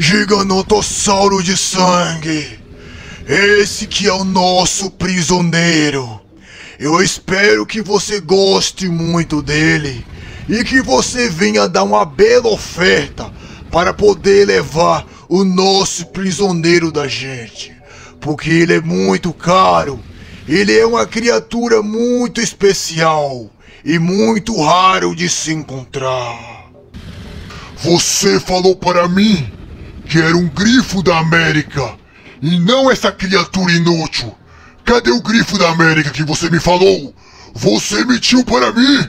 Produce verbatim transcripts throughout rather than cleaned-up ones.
Giganotossauro de sangue, esse que é o nosso prisioneiro. Eu espero que você goste muito dele e que você venha dar uma bela oferta para poder levar o nosso prisioneiro da gente, porque ele é muito caro. Ele é uma criatura muito especial e muito raro de se encontrar. Você falou para mim que era um grifo da América e não essa criatura inútil. Cadê o grifo da América que você me falou? Você mentiu para mim?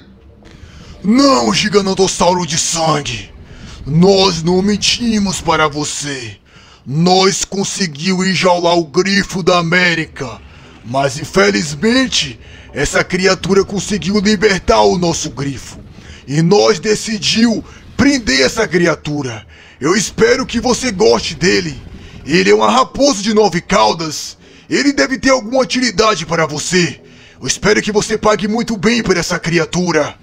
Não, Giganotossauro de sangue. Nós não mentimos para você. Nós conseguimos enjaular o grifo da América. Mas infelizmente, essa criatura conseguiu libertar o nosso grifo. E nós decidimos prender essa criatura. Eu espero que você goste dele. Ele é uma raposa de nove caudas. Ele deve ter alguma utilidade para você. Eu espero que você pague muito bem por essa criatura.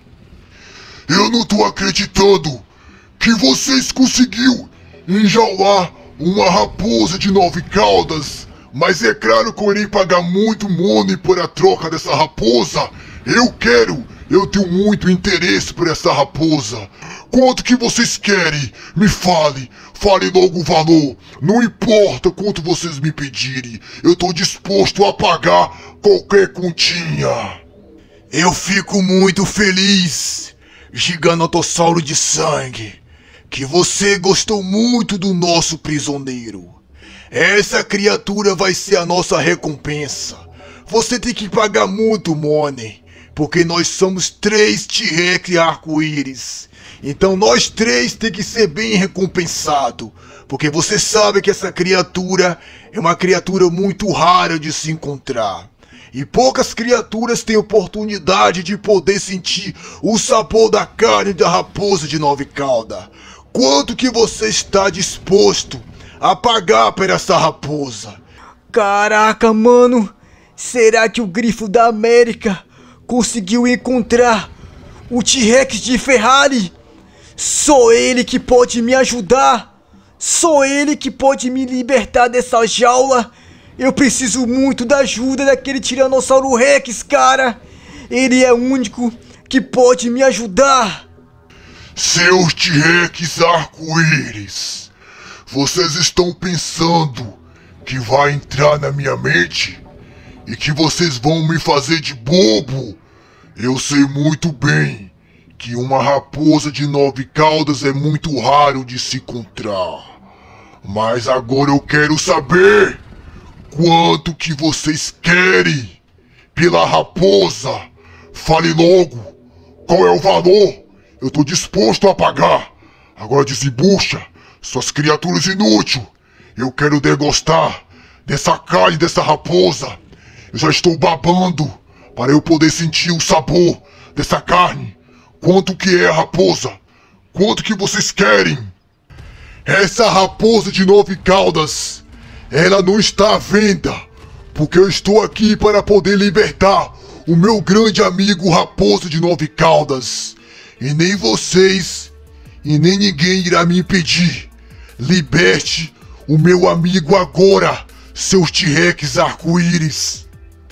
Eu não tô acreditando que vocês conseguiu enjaular uma raposa de nove caudas. Mas é claro que eu irei pagar muito money por a troca dessa raposa. Eu quero, eu tenho muito interesse por essa raposa. Quanto que vocês querem? Me fale, fale logo o valor. Não importa quanto vocês me pedirem, eu tô disposto a pagar qualquer continha. Eu fico muito feliz, Giganotossauro de sangue, que você gostou muito do nosso prisioneiro. Essa criatura vai ser a nossa recompensa. Você tem que pagar muito money, porque nós somos três T-Rex arco-íris. Então nós três tem que ser bem recompensado, porque você sabe que essa criatura é uma criatura muito rara de se encontrar. E poucas criaturas têm oportunidade de poder sentir o sabor da carne da raposa de nove caudas. Quanto que você está disposto a pagar por essa raposa? Caraca, mano, será que o grifo da América conseguiu encontrar o T-Rex de Ferrari? Só ele que pode me ajudar. Só ele que pode me libertar dessa jaula. Eu preciso muito da ajuda daquele Tiranossauro Rex, cara. Ele é o único que pode me ajudar. Seus T-Rex arco-íris, vocês estão pensando que vai entrar na minha mente e que vocês vão me fazer de bobo? Eu sei muito bem que uma raposa de nove caudas é muito raro de se encontrar. Mas agora eu quero saber quanto que vocês querem pela raposa. Fale logo, qual é o valor? Eu tô disposto a pagar. Agora desembucha, suas criaturas inúteis. Eu quero degustar dessa carne dessa raposa. Eu já estou babando para eu poder sentir o sabor dessa carne. Quanto que é a raposa? Quanto que vocês querem? Essa raposa de nove caudas, ela não está à venda, porque eu estou aqui para poder libertar o meu grande amigo raposa de nove caudas. E nem vocês, e nem ninguém irá me impedir. Liberte o meu amigo agora, seus T-Rex arco-íris.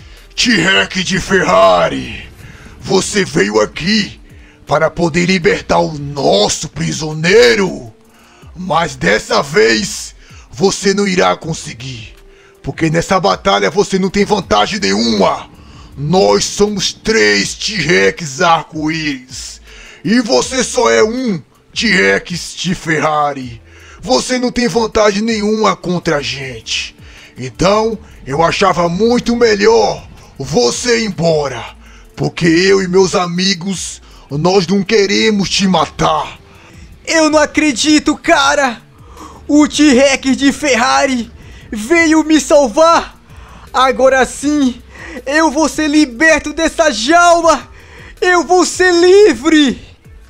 T-Rex de Ferrari, você veio aqui para poder libertar o nosso prisioneiro, mas dessa vez você não irá conseguir, porque nessa batalha você não tem vantagem nenhuma. Nós somos três T-Rex arco-íris e você só é um T-Rex de Ferrari. Você não tem vantagem nenhuma contra a gente. Então eu achava muito melhor você ir embora, porque eu e meus amigos, nós não queremos te matar. Eu não acredito, cara! O T-Rex de Ferrari veio me salvar! Agora sim, eu vou ser liberto dessa jaula! Eu vou ser livre!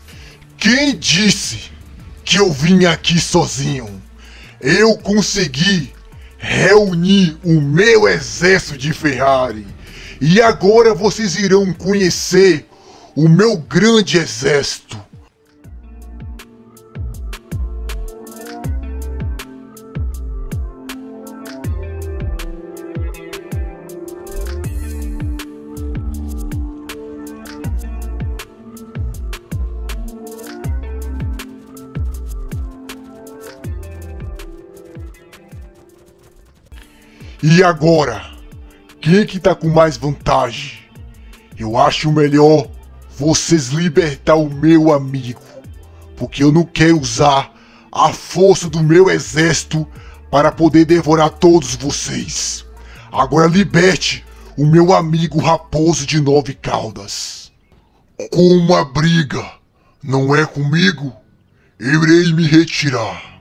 Quem disse que eu vim aqui sozinho? Eu consegui reunir o meu exército de Ferrari. E agora vocês irão conhecer o meu grande exército. E agora? Quem que tá com mais vantagem? Eu acho melhor vocês libertar o meu amigo, porque eu não quero usar a força do meu exército para poder devorar todos vocês. Agora liberte o meu amigo Raposo de Nove Caudas. Como a briga não é comigo, eu irei me retirar.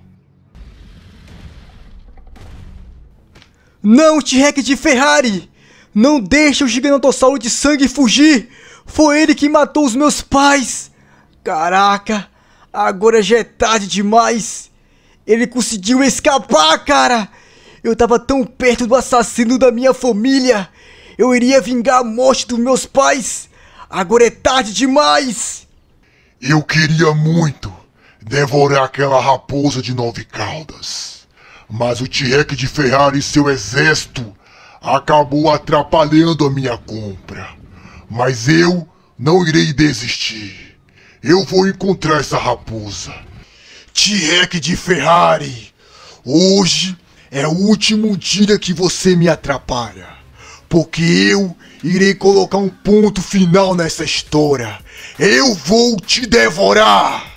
Não, T-Rex de Ferrari! Não deixe o Gigantossauro de Sangue fugir! Foi ele que matou os meus pais! Caraca, agora já é tarde demais! Ele conseguiu escapar, cara! Eu tava tão perto do assassino da minha família! Eu iria vingar a morte dos meus pais! Agora é tarde demais! Eu queria muito devorar aquela raposa de nove caudas, mas o T-Rex de Ferrari e seu exército acabou atrapalhando a minha compra. Mas eu não irei desistir. Eu vou encontrar essa raposa. T-Rex de Ferrari, hoje é o último dia que você me atrapalha, porque eu irei colocar um ponto final nessa história. Eu vou te devorar!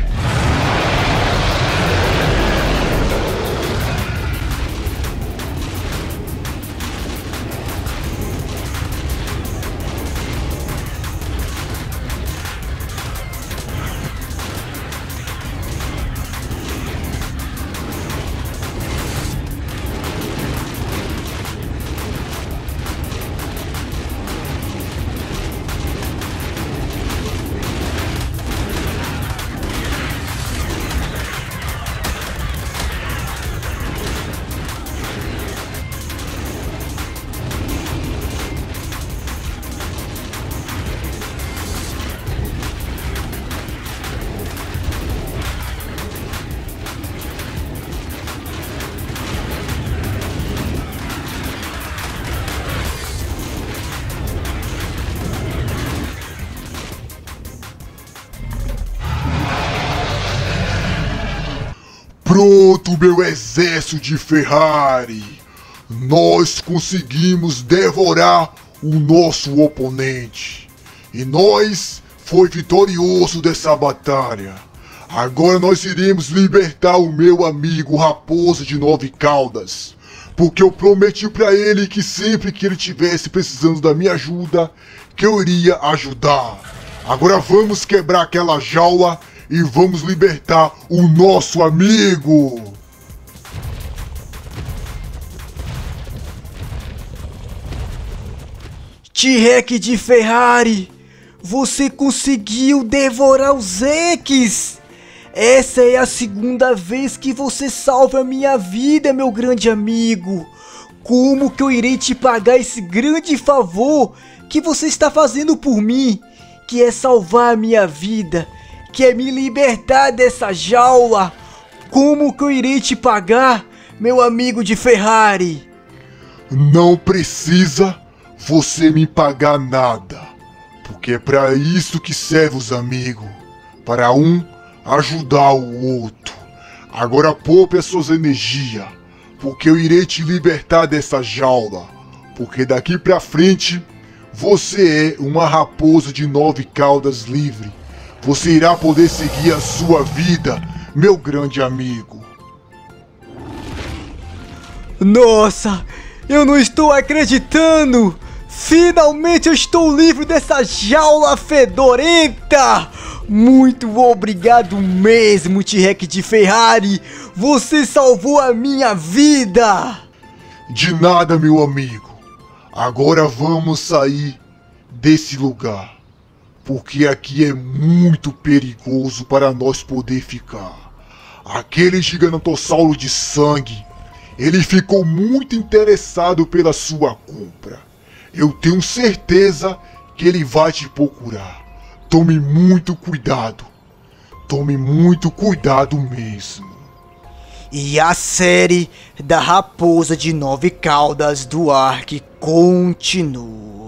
Pronto, meu exército de Ferrari! Nós conseguimos devorar o nosso oponente. E nós foi vitorioso dessa batalha. Agora nós iremos libertar o meu amigo Raposo de Nove Caudas. Porque eu prometi pra ele que sempre que ele tivesse precisando da minha ajuda, que eu iria ajudar. Agora vamos quebrar aquela jaula e vamos libertar o nosso amigo! T-Rex de Ferrari, você conseguiu devorar os Rex! Essa é a segunda vez que você salva a minha vida, meu grande amigo! Como que eu irei te pagar esse grande favor que você está fazendo por mim? Que é salvar a minha vida, que é me libertar dessa jaula. Como que eu irei te pagar, meu amigo de Ferrari? Não precisa você me pagar nada, porque é para isso que serve os amigos, para um ajudar o outro. Agora poupe as suas energias, porque eu irei te libertar dessa jaula, porque daqui pra frente você é uma raposa de nove caudas livre. Você irá poder seguir a sua vida, meu grande amigo. Nossa, eu não estou acreditando! Finalmente eu estou livre dessa jaula fedorenta! Muito obrigado mesmo, T-Rex de Ferrari! Você salvou a minha vida! De nada, meu amigo. Agora vamos sair desse lugar, porque aqui é muito perigoso para nós poder ficar. Aquele gigantossauro de sangue, ele ficou muito interessado pela sua compra. Eu tenho certeza que ele vai te procurar. Tome muito cuidado. Tome muito cuidado mesmo. E a série da Raposa de Nove Caudas do Ark continua.